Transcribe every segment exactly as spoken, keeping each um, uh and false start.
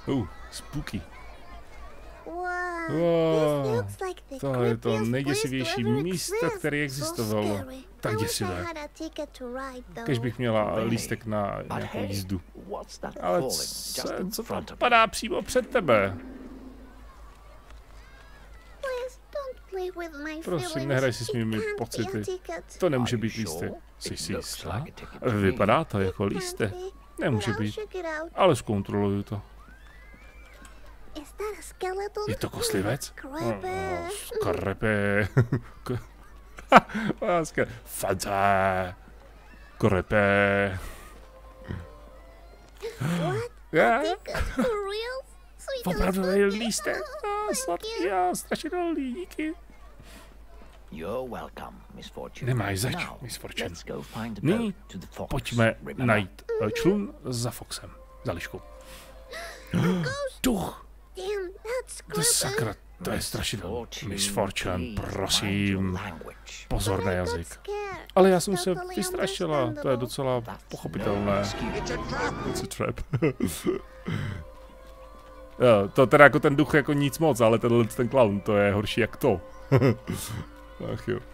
Uh, spooky. Wow, To je to nejděsivější místo, které existovalo. Tak děsivé. Kež bych měla lístek na nějakou jízdu. Ale co, co tam padá přímo před tebe? Prosím, nehraj si s mými pocity. To nemůže být lístek. Jsi si jistá? Vypadá to jako lístek. Nemůže být. Ale zkontroluju to. Je to koslivec? Skrepe. Fanta. Krepe. Opravdu je lístek. Sladký a strašidelný, díky. Nemáš zač, Miss Fortune. Nyní pojďme najít člun za Foxem, za liškou. Duch! To sakra, to je strašidelné. Miss Fortune, prosím, pozor na jazyk. Ale já jsem se vystrašila, to je docela pochopitelné. It's a trap. Jo, to teda jako ten duch jako nic moc, ale tenhle ten clown, to je horší jak to. Ach jo.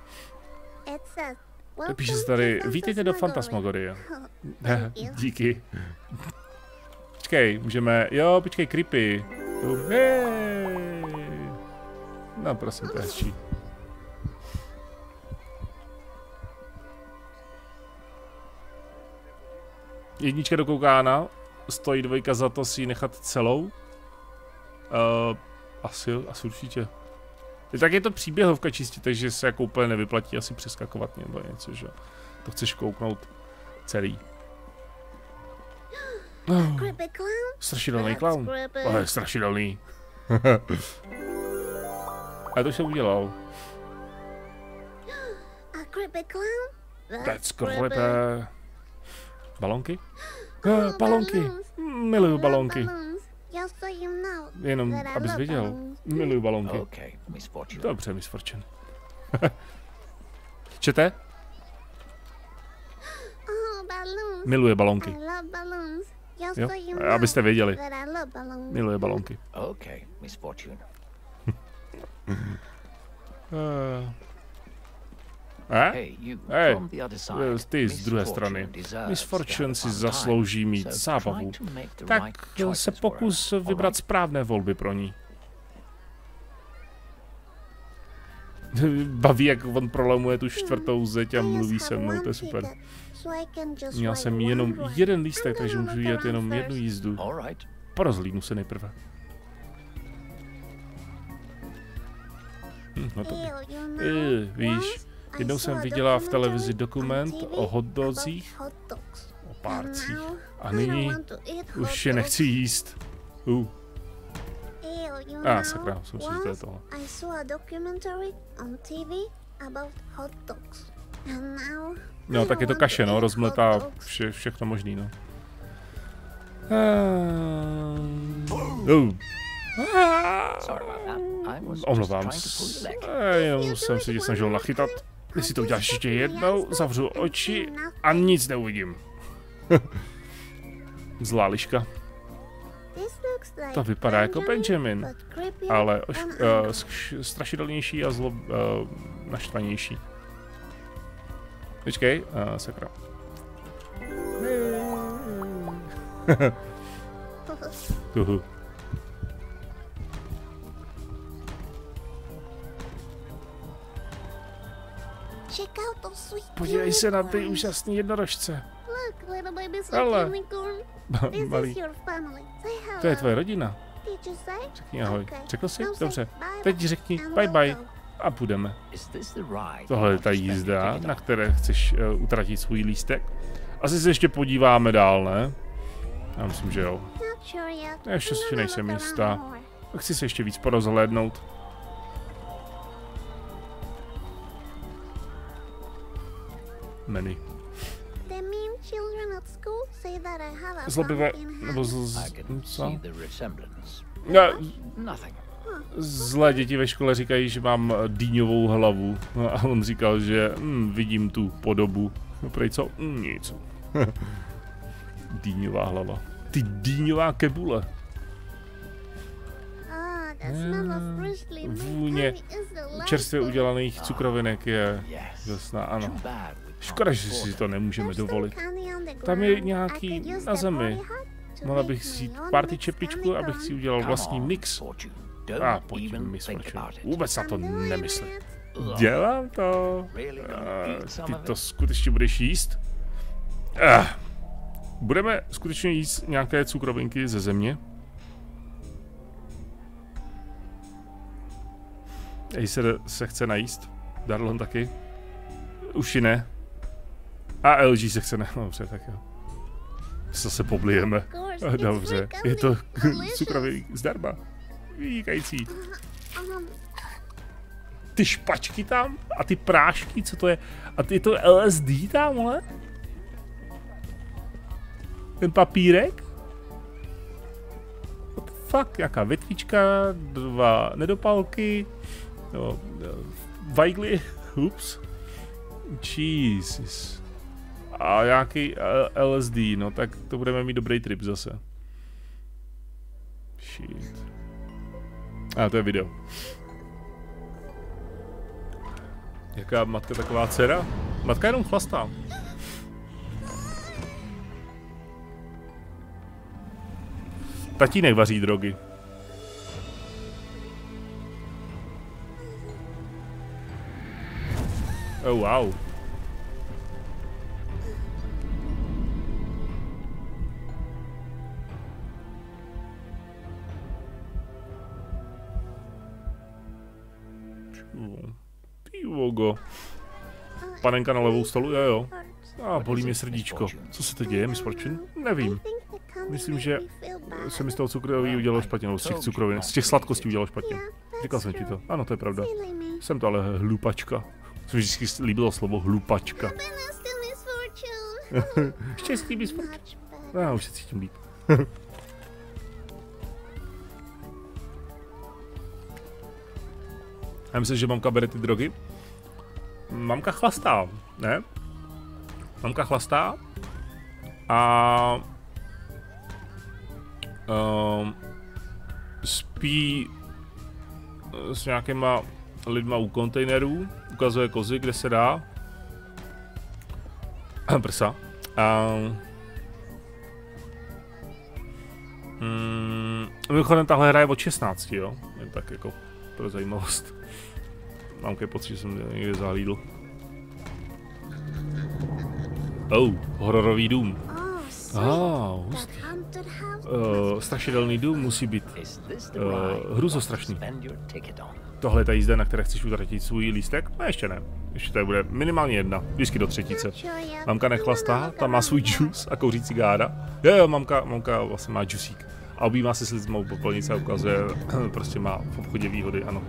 Píše se tady, vítejte do Fantasmagorie. Díky. Počkej, můžeme, jo, počkej, creepy. Hej. No prosím, to je hezčí. Jednička do koukána, stojí dvojka za to si ji nechat celou. Uh, asi, asi určitě. Tak je to příběhovka čistě, takže se jako úplně nevyplatí asi přeskakovat nebo něco, že? To chceš kouknout celý. Oh, strašidelný clown. Ale strašidelný. A to jsem udělal. That's creepy. Balonky? Ah, balonky. Miluju balonky. Jenom, abys viděl. Miluju balonky. Dobře, Miss Fortune. Čete? Miluje balonky. Jo? Abyste věděli. Miluje balonky. Hej, hey, ty z druhé strany. Miss Fortune si zaslouží mít zábavu. Tak se pokus vybrat správné volby pro ní. Baví, jak on prolamuje tu čtvrtou zeď a mluví se mnou, to je super. Měl jsem jenom jeden lístek, takže můžu jet jenom jednu jízdu. Porozhlídnu se nejprve. Hm, no to by. Víš, jednou jsem viděla v televizi dokument o hotdozích, o párcích. A nyní už je nechci jíst. Uh. A ah, sakra, jsem si, že to je tohle. No, tak je to kaše, no, rozmletá vše, všechno možný, no. Uh. Omlouvám se, jenom jsem si tě snažil nachytat. Jestli to uděláš ještě jednou, zavřu oči a nic neuvidím. Zlá liška. To vypadá jako Benjamin, ale oš, uh, strašidelnější a zlo, uh, naštvanější. Počkej, uh, sakra. Uhu. Podívej se na ty úžasný jednorožce. Ale, malý. To je tvoje rodina. Řekni ahoj. Řekl jsi? Dobře. Teď řekni bye bye a půjdeme. Tohle je ta jízda, na které chceš uh, utratit svůj lístek. Asi se ještě podíváme dál, ne? Já myslím, že jo. Ještě si nejsem jistá. Chci se ještě víc porozhlédnout. Menu. Zlobivé, nebo z, z, co? No, zlé děti ve škole říkají, že mám dýňovou hlavu. No, a on říkal, že hm, vidím tu podobu. No prej co? Hm, nic. Dýňová hlava. Ty dýňová kebule. Vůně čerstvě udělaných cukrovinek je dosná, ano. Škoda, že si to nemůžeme dovolit. Tam je nějaký na zemi. Mohla bych si jít party čepičku, abych si udělal vlastní mix. A pojď mi svrčit. Vůbec na to nemyslím. Dělám to. A, ty to skutečně budeš jíst? Ah. Budeme skutečně jíst nějaké cukrovinky ze země? Acer se chce najíst. Darlon taky. Už i ne. A L G se chce ne. Dobře, tak jo. Zase poblijeme. Dobře, je to cukrovinek zdarma. Vynikající. Ty špačky tam? A ty prášky, co to je? A ty je to L S D tamhle? Ten papírek? What the fuck? Jaká větvička, dva nedopalky, no, vajgly, ups. Jesus. A nějaký L S D, no tak to budeme mít dobrý trip zase. Shit. A to je video. Jaká matka, taková dcera? Matka jenom chlastá. Tatínek vaří drogy. Oh wow. Pivogo. Panenka na levou stolu, jo jo. A bolí mě srdíčko. Co se to děje, Miss Fortune? Nevím. Myslím, že se mi z toho cukroví udělalo špatně, no, z těch cukrovin, z těch sladkostí udělalo špatně. Říkal jsem ti to. Ano, to je pravda. Jsem to ale hlupačka. Jsem vždycky líbilo slovo hlupačka. Štěstí, Miss Fortune. Já už se cítím líp. Já myslím, že mamka bere ty drogy. Mamka chlastá, ne? Mamka chlastá a um, spí s nějakýma lidma u kontejnerů, ukazuje kozy, kde se dá. Prsa. Um, um, mimochodem tahle hra je od šestnácti, jo? Jen tak jako pro zajímavost. Mám ke pocit, že jsem někde zahlídl. Oh, hororový dům. Oh, hustý. Uh, strašidelný dům musí být uh, hruzostrašný. Tohle je ta jízda, na které chceš utratit svůj lístek? No ještě ne. Ještě tady bude minimálně jedna, vždycky do třetice. Mamka nechlastá, tam má svůj džus a kouří cigára. Jo, jo, mamka, mamka vlastně má džusík. A objímá se s lidmi u popelnice a ukazuje, prostě má v obchodě výhody, ano.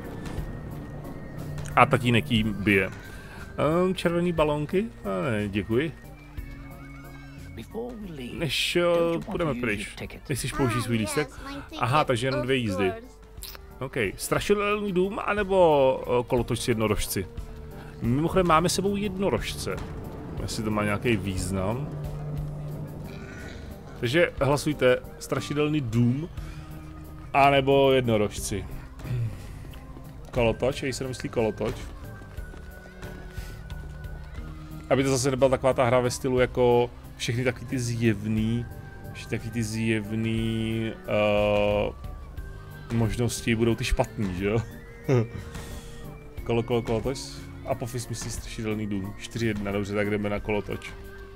A tatínek jí bije. Um, červený balónky? A ne, děkuji. Než uh, půjdeme pryč. Nechceš použít svůj lístek? Aha, takže jenom dvě jízdy. OK. Strašidelný dům, anebo uh, kolotoč jednorožci? Mimochodem máme sebou jednorožce. Jestli to má nějaký význam. Takže hlasujte strašidelný dům, anebo jednorožci. Kolotoč, jej se nemyslí kolotoč. Aby to zase nebyla taková ta hra ve stylu jako všechny takový ty zjevný, všechny takový ty zjevný uh, možnosti budou ty špatný, že jo? Kolo, kolo, kolotoč. Apophis myslí strašidelný dům. čtyři jedna, dobře, tak jdeme na kolotoč.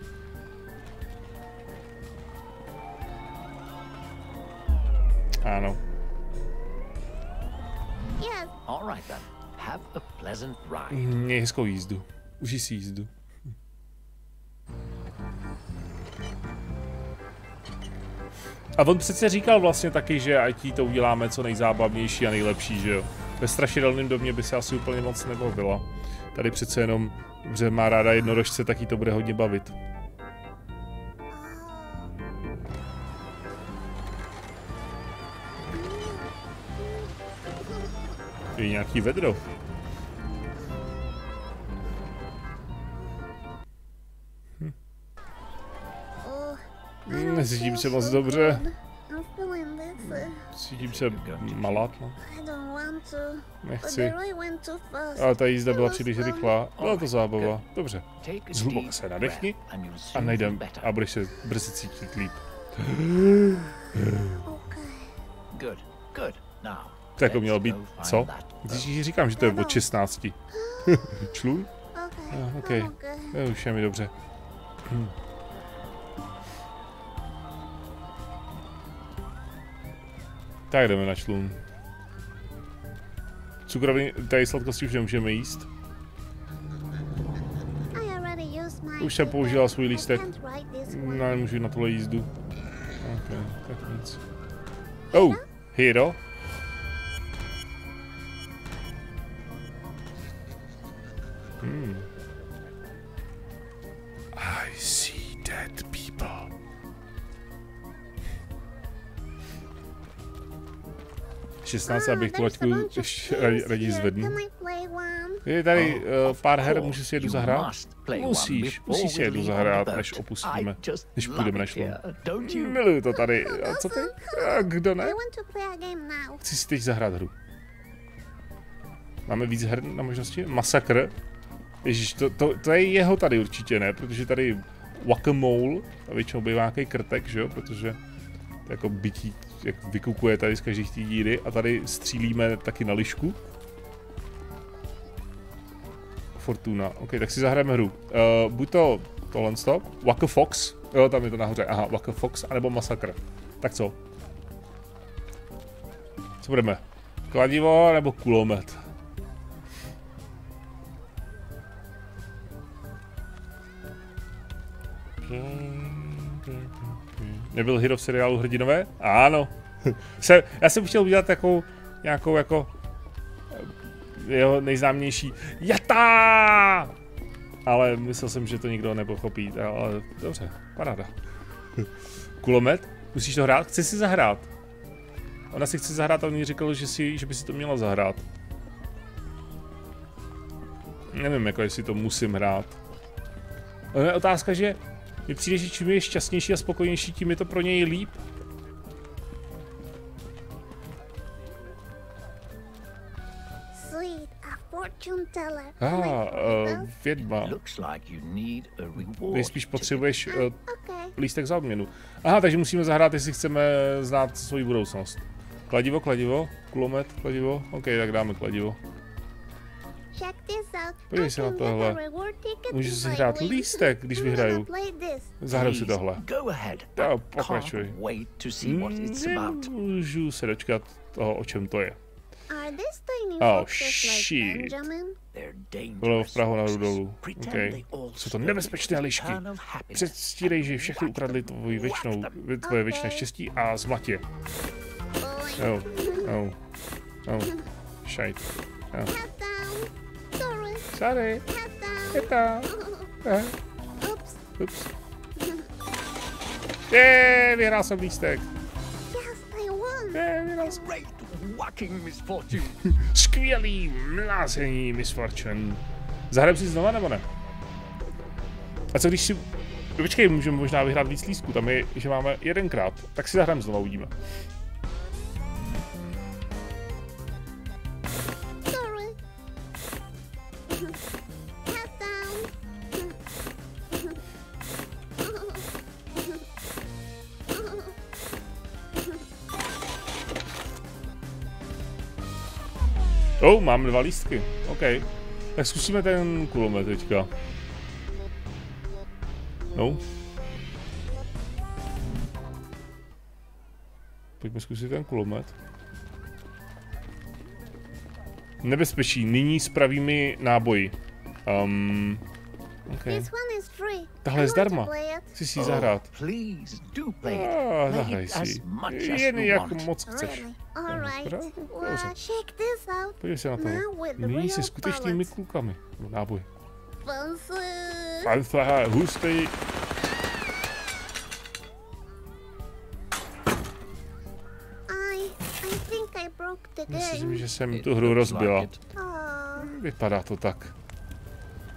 Ano. Měj hezkou jízdu. Užij si jízdu. A on přece říkal vlastně taky, že ať to uděláme co nejzábavnější a nejlepší, že jo. Ve strašidelném domě by se asi úplně moc nebavila. Tady přece jenom, že má ráda jednorožce, tak jí to bude hodně bavit. Je nějaký vedro. Hm. Necítím se moc dobře. cítím se malát, no. Nechci. Ale ta jízda byla příliš rychlá. Byla to zábava. Dobře. Zhluboka se nadechni a najdem a budeš se brzy cítit líp. To jako mělo být, co? Když říkám, že to je od šestnácti. Člun? No, ok. No, už je mi dobře. Hm. Tak jdeme na člun. Cukroví, tady sladkosti už nemůžeme jíst. Už jsem použila svůj lístek. No, nemůžu na tohle jízdu. Ok, tak nic. Oh, hero. Hmm. I see dead people. šestnáct, abych tu laťku raději zvednu. Je tady uh, pár her, můžu si jedu zahrát? Musíš, musíš si jedu zahrát, než opustíme, než půjdeme na šlum. Miluju to tady. A co ty? A kdo ne? Chci si teď zahrát hru. Máme víc her na možnosti? Masakr. Ježíš, to, to, to je jeho tady určitě, ne? Protože tady Whack-a-Mole, a většinou bývá nějaký krtek, že jo? Protože to jako bytí, jak vykukuje tady z každé té díry a tady střílíme taky na lišku. Fortuna, ok, tak si zahrajeme hru. Uh, buď to tohle stop, Whack-a-Fox, jo, tam je to nahoře, aha, Whack-a-Fox, anebo Masakr. Tak co? Co budeme? Kladivo nebo kulomet? Nebyl hero v seriálu Hrdinové? Ano. Se, já jsem chtěl udělat takovou nějakou jako jeho nejznámější Jata! Ale myslel jsem, že to nikdo nepochopí, ale dobře, paráda. Kulomet? Musíš to hrát? Chci si zahrát. Ona si chce zahrát a on jí říkal, že, si, že by si to měla zahrát. Nevím, jako jestli to musím hrát. Ale je otázka, že mi přijde, že čím je šťastnější a spokojenější, tím je to pro něj líp. Ah, uh, vědma. Nejspíš potřebuješ uh, lístek za odměnu. Aha, takže musíme zahrát, jestli chceme znát svoji budoucnost. Kladivo, kladivo, kulomet, kladivo. OK, tak dáme kladivo. Podívej se na tohle. Můžu si hrát lístek, když vyhraju. Zahraju si tohle. Jo, pokračuj. Nemůžu se dočkat toho, o čem to je. Oh, shit. Bylo vpravo nahoru dolů. Okay. Jsou to nebezpečné lišky. Předstírej, že všechny ukradli tvoji věčnou, tvoje věčné štěstí a zmlat je. Oh, oh, oh, shit. Oh. Sorry. Je to. Ups. Je, vyhrál jsem lístek. Je, vyhrál jsem. Skvělý mlázení, Miss Fortune. Zahrajeme si znova, nebo ne? A co když si... Počkej, můžeme možná vyhrát víc lístků, tam je, že máme jedenkrát. Tak si zahrajeme znova, uvidíme. Oh, mám dva lístky. OK. Tak zkusíme ten kulomet teďka. No. Pojďme zkusit ten kulomet. Nebezpečí. Nyní s pravými náboji. Um, okay. Tahle je zdarma. Chci si ji zahrát. Ah, zahraj si. Jen jak moc chceš. Dobře. Podívej se na to. Nyní se skutečnými klukami. Náboj. Fanfare, hustý. Myslím, že jsem tu hru rozbila. Vypadá to tak.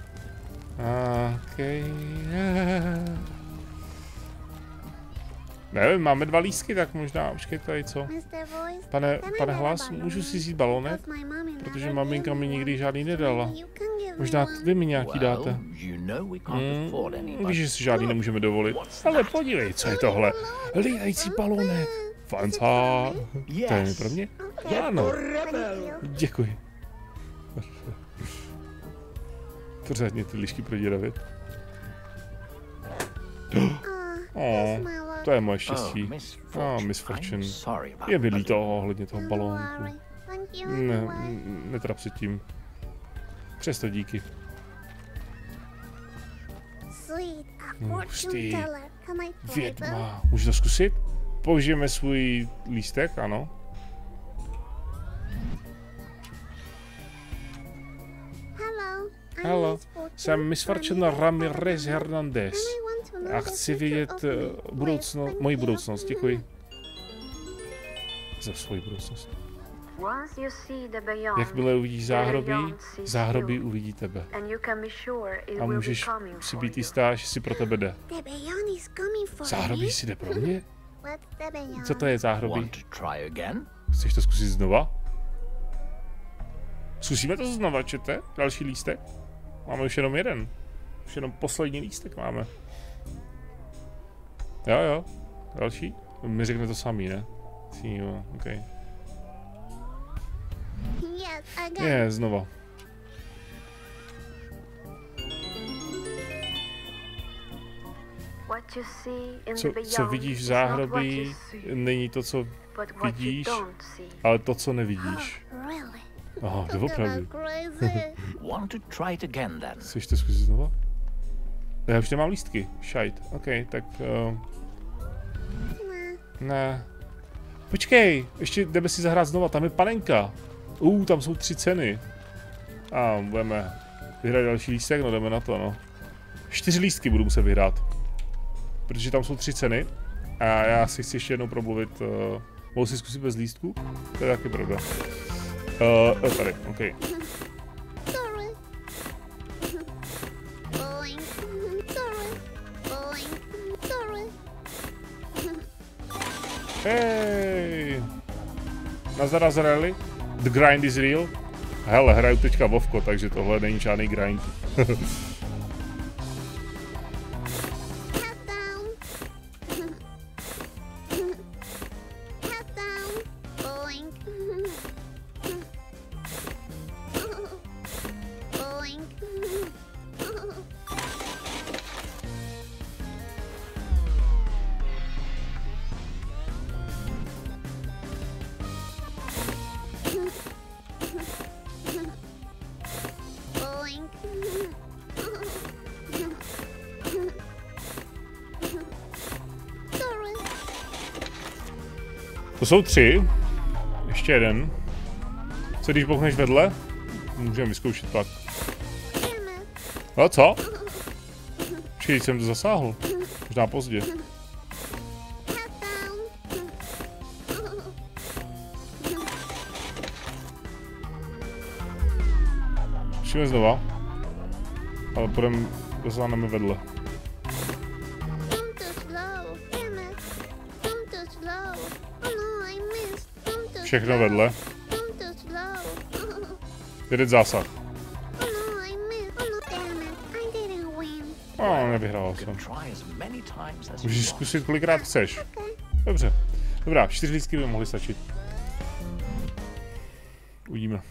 Okay. Nevím, máme dva lístky, tak možná, počkej, tady co? Pane, pane hlas, můžu si vzít balonek? Protože maminka mi nikdy žádný nedala. Možná vy mi nějaký dáte. Hmm, víš, že si žádný nemůžeme dovolit. Ale podívej, co je tohle? Lítající balonek. Fanca. To je pro mě? Ano. Děkuji. Pořádně ty lišky prodíravit. Oh, to je moje štěstí. Oh, Miss Fortune. Je mi líto ohledně toho balónku. Ne, netrap se tím. Přesto díky. Hustý. Vědma. Můžu to zkusit? Použijeme svůj lístek, ano. Hello, jsem Miss Fortune Ramirez Hernandez. A chci vidět uh, budoucnost, moji budoucnost, děkuji. Za svoji budoucnost. Jakmile uvidíš záhrobí, záhrobí uvidí tebe. A můžeš si být jistá, že si pro tebe jde. Záhrobí si jde pro mě? Co to je záhrobí? Chceš to zkusit znova? Zkusíme to znova, čete? Další lístek? Máme už jenom jeden. Už jenom poslední lístek máme. Jo, jo. Další? Mi řekne to samý, ne? Jo, ok. Je, znova. Co, co vidíš v záhrobí, není to, co vidíš, ale to, co nevidíš. Aha, to opravdu. Chceš to zkusit znova? Já už nemám lístky. Šajt. OK, tak... Uh... Ne. Počkej, ještě jdeme si zahrát znova, tam je panenka. Uh, tam jsou tři ceny. A ah, budeme vyhrát další lístek, no jdeme na to, no. Čtyři lístky budu muset vyhrát. Protože tam jsou tři ceny. A já si chci ještě jednou promluvit. Uh... Mohu si zkusit bez lístku? To je taky pravda. Uh, tady, OK. Hej! Nazdar Azraeli. The grind is real. Hele, hraju teďka Vovko, takže tohle není žádný grind. To jsou tři. Ještě jeden. Co když bouchneš vedle? Můžeme vyzkoušet pak. A co? Počkej, jsem to zasáhl. Možná pozdě. Přijeme znova. Ale půjdeme, dosáhneme vedle. Všechno vedle. Jeden zásah. Oh, nevyhrál jsem. Můžeš zkusit kolikrát chceš. Dobře. Dobrá, čtyři lístky by mohly stačit. Uvidíme.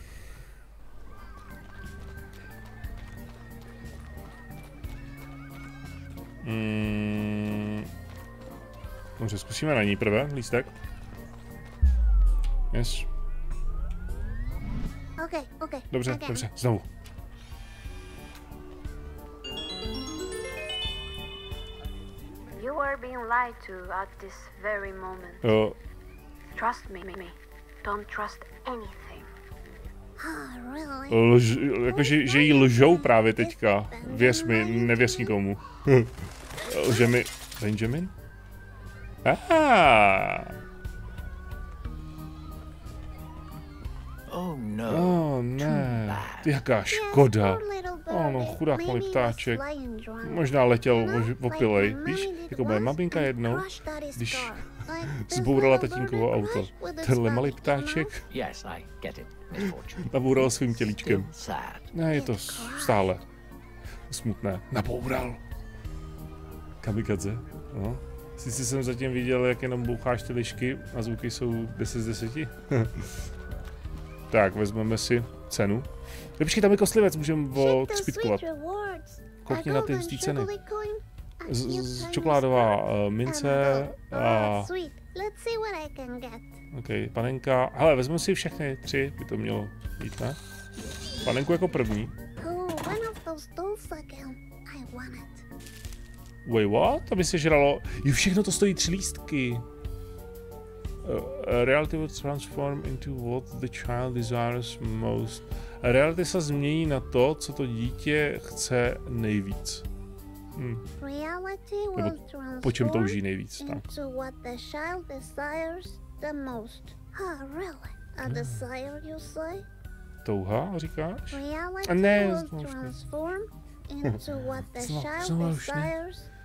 Hmm. Dobře, zkusíme na ní prvé lístek. Yes. Okay, okay. Dobře, okay. Dobře, znovu. You are being lied to at this very moment. Jo. Trust me, me. Don't trust anything. Oh, really? Lž, jakože, že jí lžou právě teďka. Věř mi, nevěř nikomu. Lže mi... Benjamin? Aha. Oh no. Oh ne, jaká škoda. Ano, chudák malý ptáček. Možná letěl opilej, víš, jako moje maminka jednou, když zbourala tatínkovo auto. Tenhle malý ptáček naboural svým tělíčkem. Ne, je to stále smutné. Naboural. Kamikadze, no. Sice jsem zatím viděl, jak jenom boucháš ty lišky a zvuky jsou deset z deseti. Tak, vezmeme si cenu. Počkej, tam je kostlivec, můžeme odspítkovat. Koukni na ty hustý ceny. Z, z čokoládová uh, mince a... Ok, panenka. Hele, vezmeme si všechny tři, by to mělo jít, ne? Panenku jako první. Wait, what? To by se žralo. Jo, všechno to stojí tři lístky. Uh, reality will transform into what the child desires most. Reality se změní na to, co to dítě chce nejvíc. Hm. Nebo po čem touží nejvíc. Tak. Touha, říkáš? A ne, znovu už ne.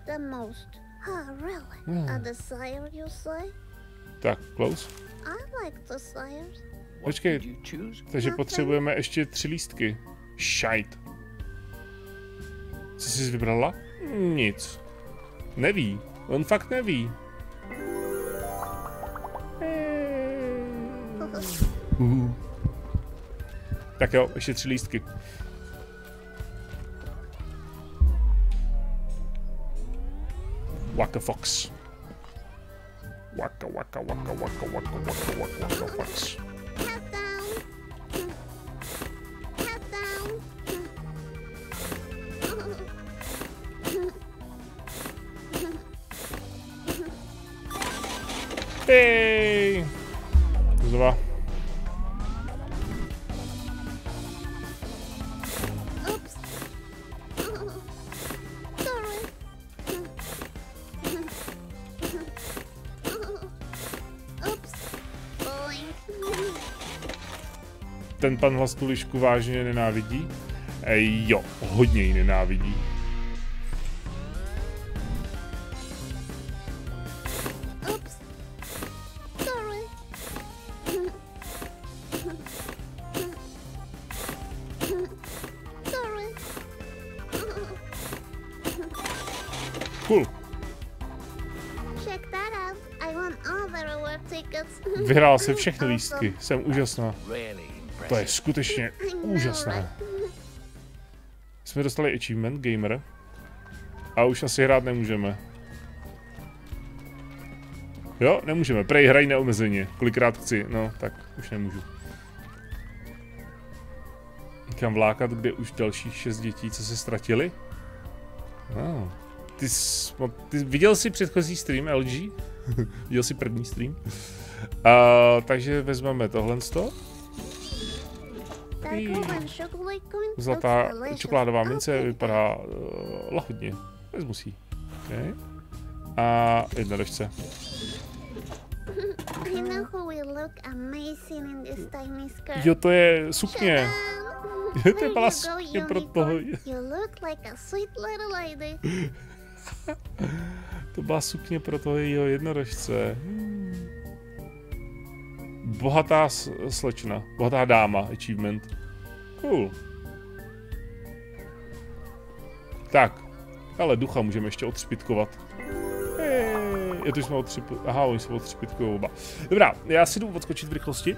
Hmm. Tak, close. Počkej, takže potřebujeme ještě tři lístky. Shite. Co jsi vybrala? Nic. Neví. On fakt neví. Uh. Tak jo, ještě tři lístky. Waka Fox. Waka waka waka waka waka waka waka waka fox. Hey! Znova. Ten pan hlas tu lišku vážně nenávidí? Ej, jo, hodně ji nenávidí. Cool. Vyhrál si všechny lístky, jsem úžasná. To je skutečně úžasné. Jsme dostali achievement gamer. A už asi hrát nemůžeme. Jo, nemůžeme. Prej hraj neomezeně. Kolikrát chci, no tak už nemůžu. Kam vlákat, kde už dalších šest dětí, co se ztratili? No. Ty, jsi, ty viděl jsi předchozí stream L G? Viděl jsi první stream? Uh, takže vezmeme tohle z toho. Zlatá čokoládová mince vypadá uh, lahodně. Vezmu si. Okay. A jednorožce. Jo, to je sukně. To je byla sukně pro toho. To byla sukně pro toho jejího jednorožce. Bohatá slečna, bohatá dáma, achievement. Cool. Tak, ale ducha můžeme ještě odšpitkovat. Hey, je to jsme odšpitkovat. Aha, oni jsou odšpitkovat oba. Dobrá, já si jdu odskočit v rychlosti.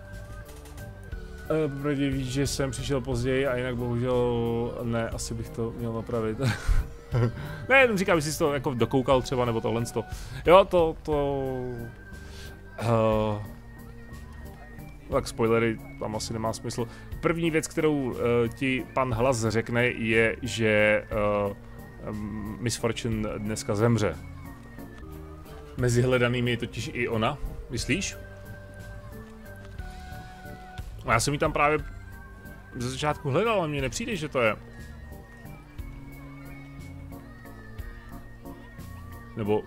Pravdě víš, že jsem přišel později a jinak bohužel ne, asi bych to měl napravit. Ne, jenom říkám, jestli jsi to jako dokoukal třeba, nebo tohle to. Jo, to, to... Uh, tak spoilery, tam asi nemá smysl. První věc, kterou uh, ti pan hlas řekne, je, že uh, Miss Fortune dneska zemře. Mezi hledanými je totiž i ona, myslíš? A já jsem ji tam právě ze začátku hledal, ale mně nepřijde, že to je. Nebo...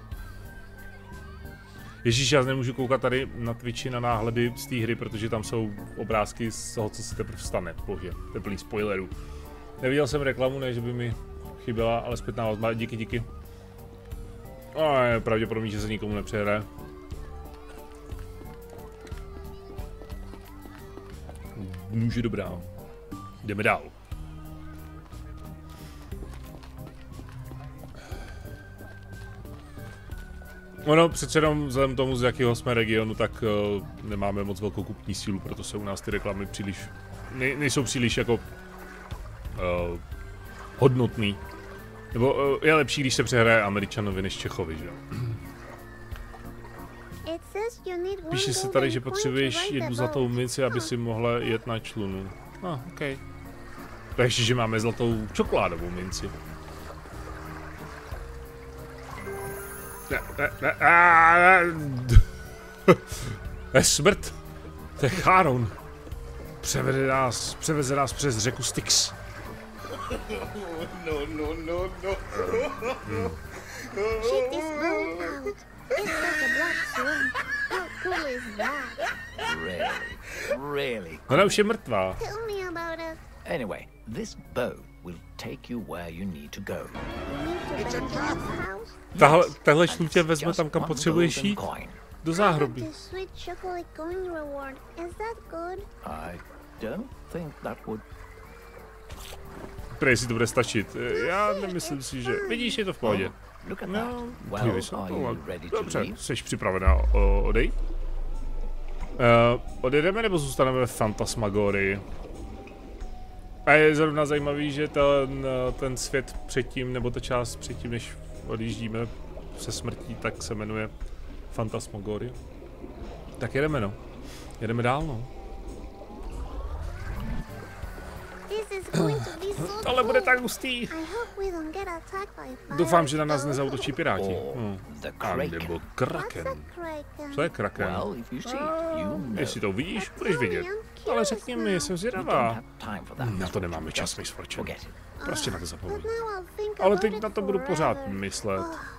Ježíš, já nemůžu koukat tady na Twitchi na náhledy z té hry, protože tam jsou obrázky z toho, co se teprve stane. Bože, to je plný spoilerů. Neviděl jsem reklamu, ne, že by mi chyběla, ale zpětná vazba, díky, díky. A je pravděpodobně, že se nikomu nepřehraje. Může dobrá. Jdeme dál. Ono přece jenom vzhledem tomu, z jakého jsme regionu, tak uh, nemáme moc velkou kupní sílu, proto se u nás ty reklamy příliš, ne, nejsou příliš jako uh, hodnotný. Nebo uh, je lepší, když se přehraje Američanovi než Čechovi, že jo? Píše se tady, že potřebuješ jednu zlatou minci, aby si mohla jet na člunu. No, ah, ok. Takže, že máme zlatou čokoládovou minci. Ne, ne, ne, ne, ne, smrt. To je Charon. Převede nás, převeze nás přes řeku Styx. No, no, no, no. Hmm. Check this boat out. It's like a black swan. How cool is that? Really? Really? Ona už je mrtvá. Tell me about it. Anyway, this boat will take you where you need to go. You need to Benjamin's house? Tahle, tahle šlu tě vezme tam, kam potřebuješ jít. Do záhroby. I got the sweet chocolate coin reward. Is that good? I don't think that would... Prej si to bude stačit. Já nemyslím si, že... Vidíš, je to v pohodě. Look at No, that. Well, podívej se na are to. you ready to Dobře, leave? jsi připravená o- odejít? Uh, odjedeme nebo zůstaneme ve Fantasmagorii? A je zrovna zajímavý, že ten, ten svět předtím, nebo ta část předtím, než odjíždíme se smrtí, tak se jmenuje Fantasmagorie. Tak jedeme, no. Jedeme dál, no. This is going to be so Tohle bude cool. tak hustý. I hope we don't get attacked by fire. Doufám, že na nás nezautočí piráti. Or Hm. the A Kraken. nebo What's a Kraken. kraken? Co je Kraken? Well, if you see it, A, you know. jestli to uvidíš, budeš Tell me, vidět. I'm Ale curious řekni mi, now. jsem We don't zvědavá. have time for that. Na to nemáme čas, Miss Fortune. Forget it. Prostě Ah, tak but zapomeň. now I'll think Ale about teď it na to budu pořád forever. myslet. Ah.